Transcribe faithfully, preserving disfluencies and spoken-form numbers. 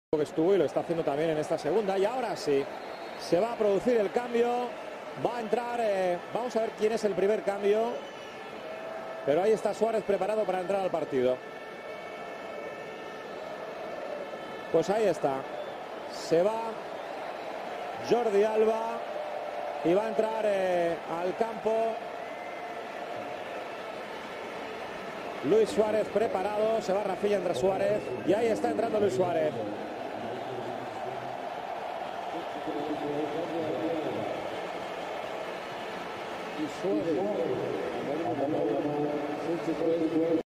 que estuvo y lo está haciendo también en esta segunda. Y ahora sí, se va a producir el cambio. Va a entrar, eh, vamos a ver quién es el primer cambio. Pero ahí está Suárez preparado para entrar al partido. Pues ahí está. Se va Jordi Alba y va a entrar eh, al campo Luis Suárez preparado. Se va Rafinha, entra Suárez y ahí está entrando Luis Suárez. Y Suárez.